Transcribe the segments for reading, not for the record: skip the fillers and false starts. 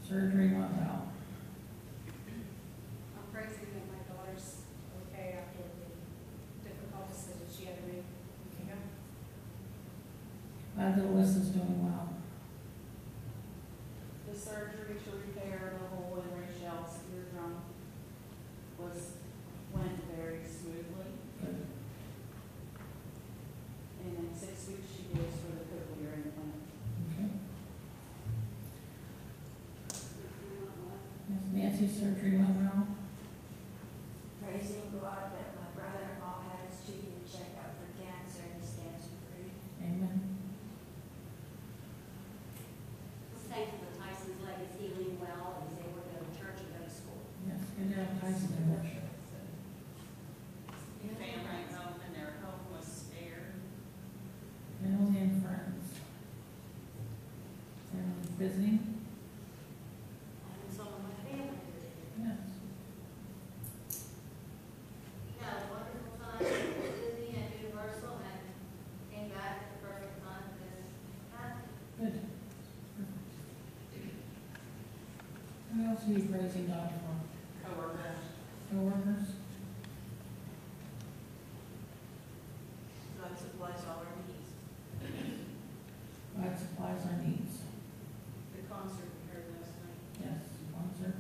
Surgery went well. I'm praising that my daughter's okay after the difficult decision she had to make. Okay. Glad that Alyssa's doing well. The surgery to repair the hole in Rachel's eardrum went very smoothly. Good. And in 6 weeks she goes for the cochlear implant. Okay. Yes, Nancy's surgery went well. Praising God that my brother-in-law had his tooth checked out for cancer and he's cancer-free. Amen. Let's thank the Tyson's leg is healing well, and he's able to go to church and go to school. Yes, good to have Tyson in worship. Family home and their home was spared. Family and friends. Family visiting. And some of my family visited. Yes. Had a wonderful time at Disney and Universal and came back at the perfect time because Good. What else are you praising God for? Co-workers. Co-workers? God supplies all our needs. God supplies our needs. The concert we heard last night. Yes, concert.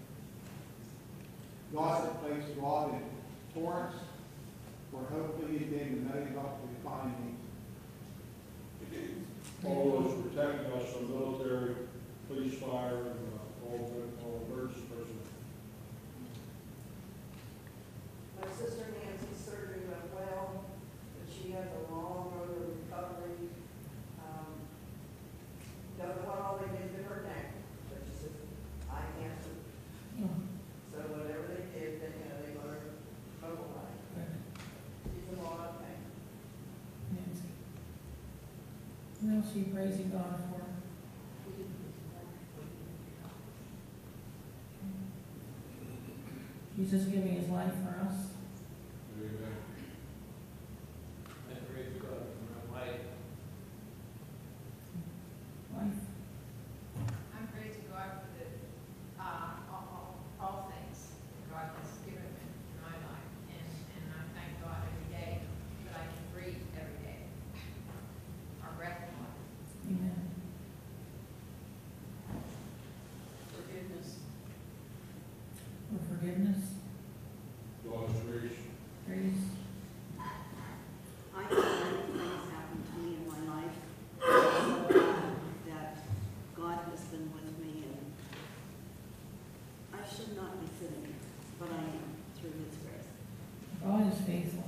God has placed God in Torrance, where hopefully he's getting the money off the economy. All those protecting us from military, police, fire, and all emergency personnel. My sister Nancy's surgery went well, but she has a long road of recovery. Don't know what all they did to her neck, but she said, I cancer. Oh, So whatever they did, they, they let her mobilize. good. She's a lot of pain. Nancy. What else are you praising God for? Jesus giving his life for us. Amen. And praise God for my life. Life. I'm praising God for the, all things that God has given me in my life. And I thank God every day that I can breathe every day. Our breath in life. Amen. Forgiveness. For forgiveness. God's grace. Grace. I had many things happen to me in my life. I'm so glad that God has been with me, and I should not be sitting here, but I am through his grace. God is faithful.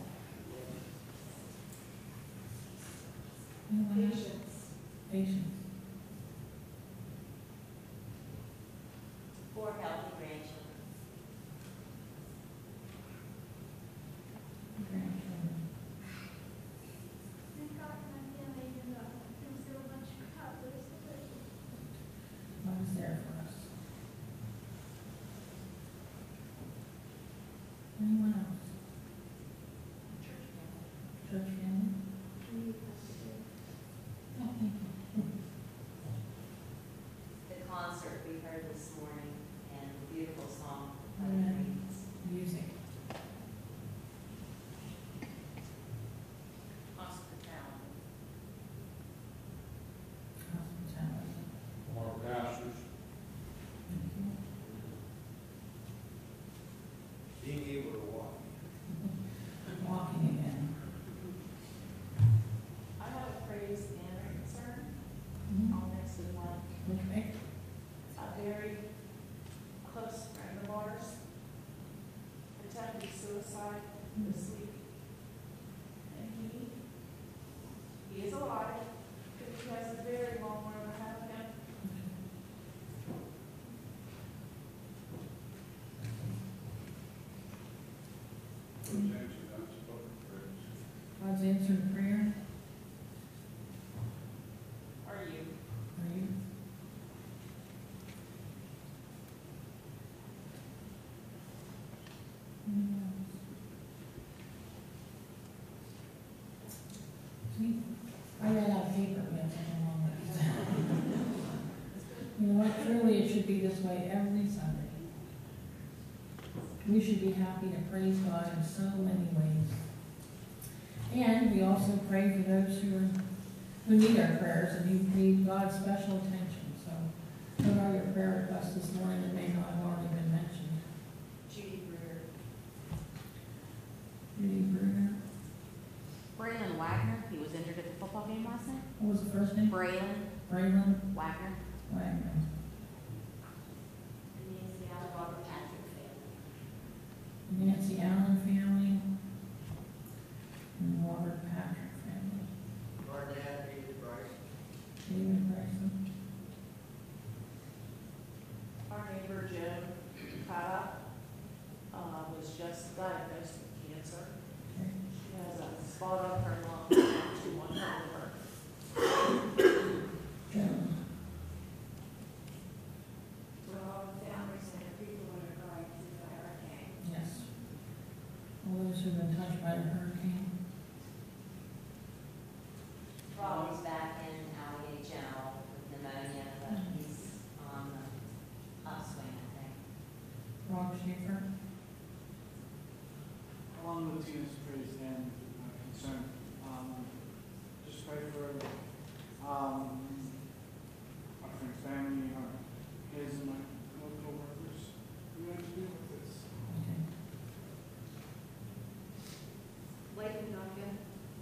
Anyone else? Patience. Patience. Four healthy grandchildren. Grandchildren. Thank God for my family, even though there was still a bunch of crap, but it's still good. God is there for us. Anyone else? Church family. Church family? Oh, thank you. The concert we heard this morning and the beautiful song by the Amen. Greens. Music. Hospitality. Hospitality. Our pastors. Thank you. Being able to walk. Walking again. I have a praise and a concern. Mhm. All next in one. Okay. A very close friend of ours. I be this way every Sunday. We should be happy to praise God in so many ways. And we also pray for those who need our prayers and who need God's special attention. So, what are your prayer requests this morning that may not have already been mentioned? Judy Brewer. Judy Bruner. Braylon Wagner, he was injured at the football game last night. What was the first name? Braylon Wagner. Wagner. Nancy Allen, Robert Patrick family. Nancy Allen family. And Robert Patrick family. Barnett, David Bryson. David Bryson. Our neighbor Jim Pata was just diagnosed with cancer. Okay. She has a spot on her lung, to on her liver. Joan. For all the families and the people that are going through the hurricane. Yes. All those who've been touched by the hurricane. Robbie's back in Allegheny General with pneumonia, but he's on the upswing, I think. Rob Schaefer. Along with Tina's praise and concern, just pray for our friend's family, his and my co-workers. We have to deal with this. Okay. Layton not good.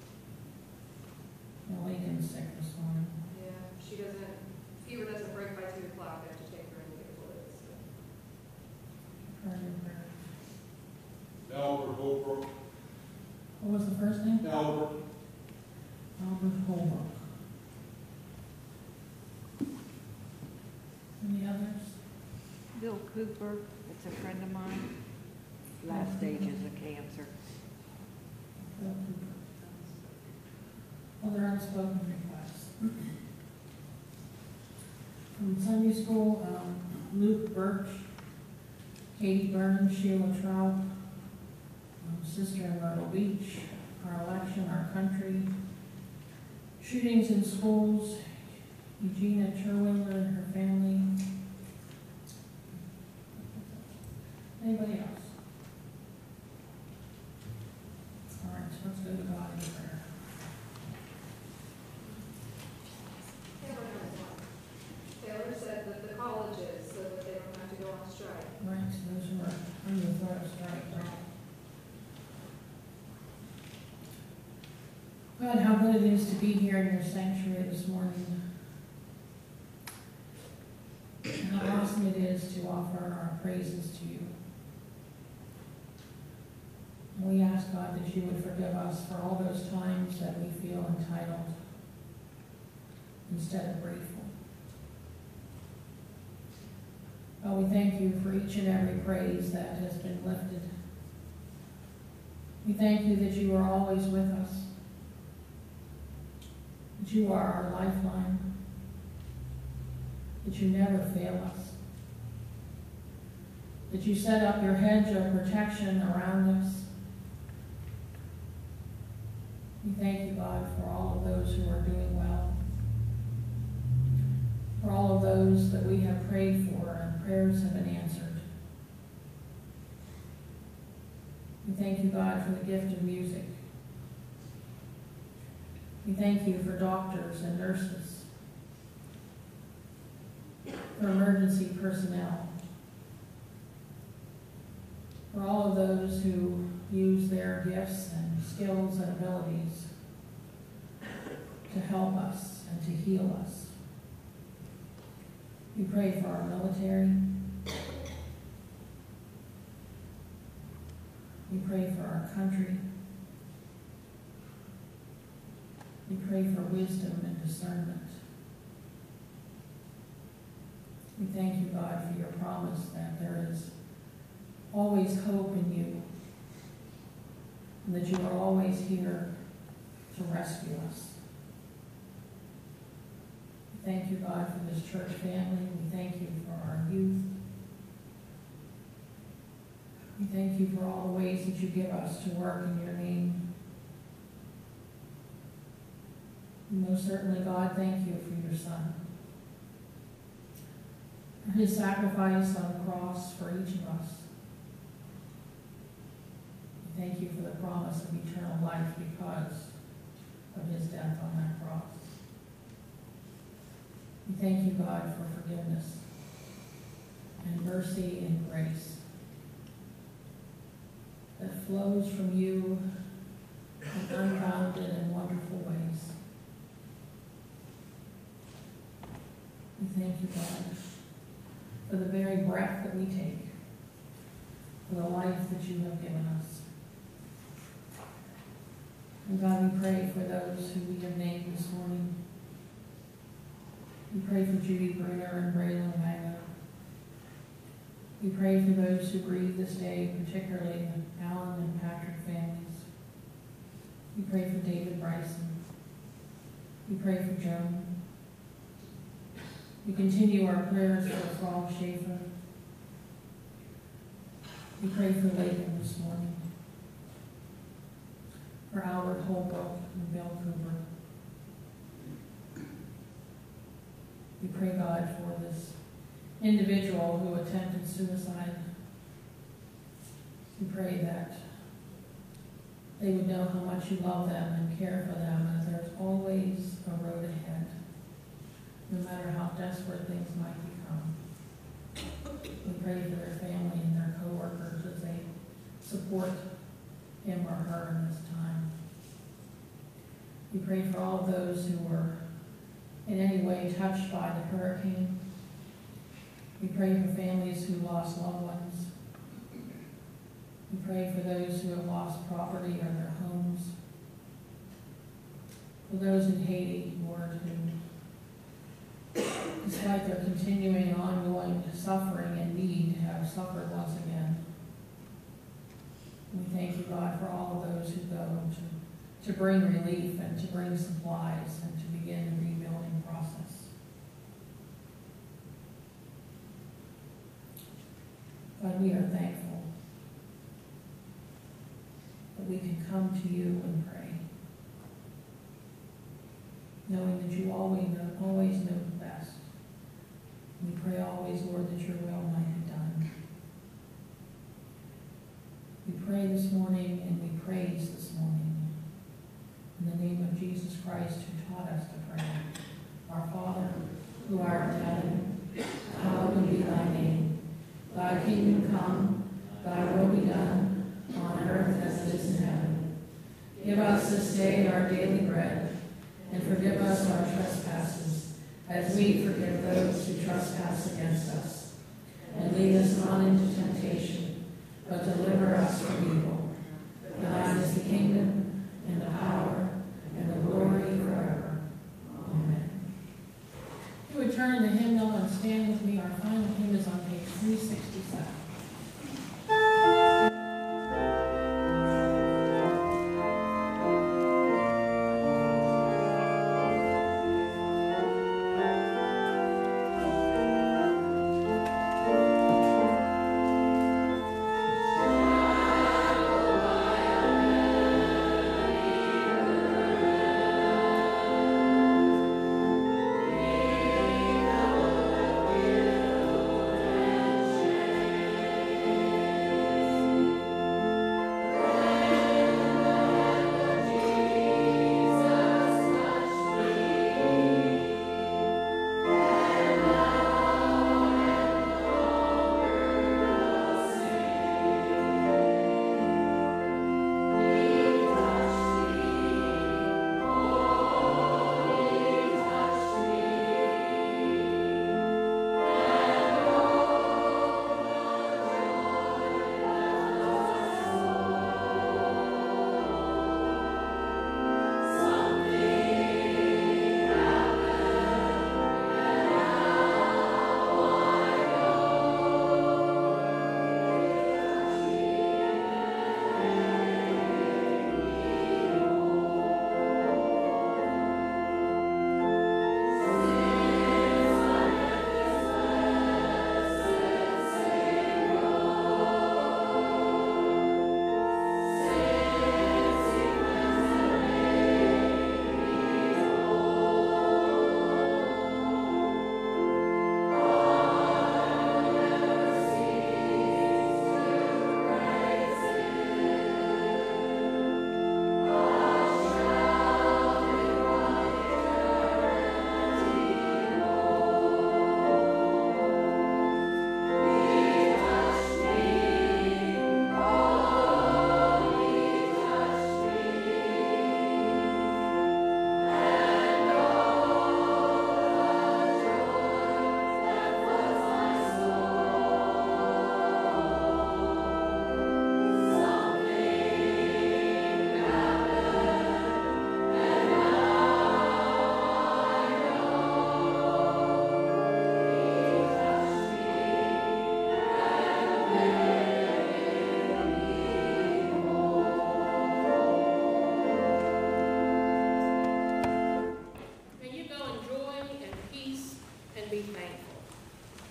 Well, Lincoln's sick this morning. Yeah, she doesn't, fever doesn't break by 2 o'clock, I have to take her in to get fluids, so. Heard your prayer. Albert Holbrook. What was the first name? Albert. Albert Holbrook. Any others? Bill Cooper, it's a friend of mine, last stages of cancer. Bill Cooper. Other unspoken requests. From Sunday school, Luke Birch, Katie Burns, Sheila Trout, Sister in Myrtle Beach, our election, our country, shootings in schools, Eugenia Cherwiller and her family. Anybody else? All right, so let's go to God in prayer. Taylor said that the colleges, so that they don't have to go on strike. Right, so those who are under the threat of strike, right? God, how good it is to be here in your sanctuary this morning. And how awesome it is to offer our praises to you. And we ask, God, that you would forgive us for all those times that we feel entitled instead of grateful. God, we thank you for each and every praise that has been lifted. We thank you that you are always with us, that you are our lifeline, that you never fail us, that you set up your hedge of protection around us. We thank you, God, for all of those who are doing well, for all of those that we have prayed for and prayers have been answered. We thank you, God, for the gift of music. We thank you for doctors and nurses, for emergency personnel, for all of those who use their gifts and skills and abilities to help us and to heal us. We pray for our military. We pray for our country. We pray for wisdom and discernment. We thank you, God, for your promise that there is always hope in you, and that you are always here to rescue us. We thank you, God, for this church family. We thank you for our youth. We thank you for all the ways that you give us to work in your name. And most certainly, God, thank you for your Son. his sacrifice on the cross for each of us. We thank you for the promise of eternal life because of his death on that cross. We thank you, God, for forgiveness and mercy and grace that flows from you in unbounded and wonderful ways. We thank you, God, for the very breath that we take, for the life that you have given us. And God, we pray for those who we have named this morning. We pray for Jodie, Brunner, and Braylon Wago. We pray for those who grieve this day, particularly the Alan and Patrick families. We pray for David Bryson. We pray for Joan. We continue our prayers for Frog Schaefer. We pray for Lakeland this morning, for Albert Holbrook and Bill Cooper. We pray, God, for this individual who attempted suicide. We pray that they would know how much you love them and care for them, and there's always a road ahead, no matter how desperate things might become. We pray for their family and their co-workers as they support him or her in this time. We pray for all those who were in any way touched by the hurricane. We pray for families who lost loved ones. We pray for those who have lost property or their homes. For those in Haiti, Lord, who, despite their continuing ongoing suffering and need, have suffered once again. We thank you, God, for all of those who go to bring relief and to bring supplies and to begin the rebuilding process. God, we are thankful that we can come to you and pray, knowing that you always know best. We pray always, Lord, that your will might be done. We pray this morning and we praise this morning in the name of Jesus Christ, who taught us to pray. Our Father, who art in heaven, hallowed be thy name. Thy kingdom come, thy will be done, on earth as it is in heaven. Give us this day our daily bread, and forgive us our trespasses, as we forgive those who trespass against us. And lead us not into temptation, but deliver us from evil. For thine is the kingdom, and the power, and the glory forever. Amen. If you would turn the hymnal and stand with me, our final hymn is on page 367.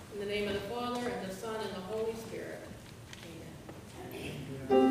In the name of the Father, and the Son, and the Holy Spirit. Amen.